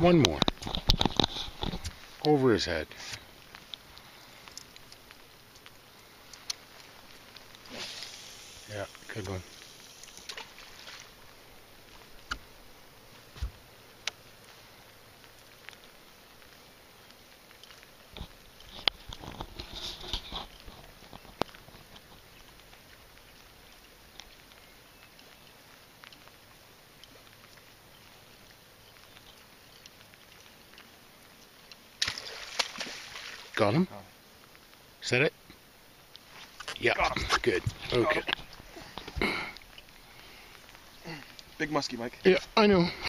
One more. Over his head. Yeah, good one. Got him? Is that it? Yeah, good. Okay. Big musky, Mike. Yeah, I know.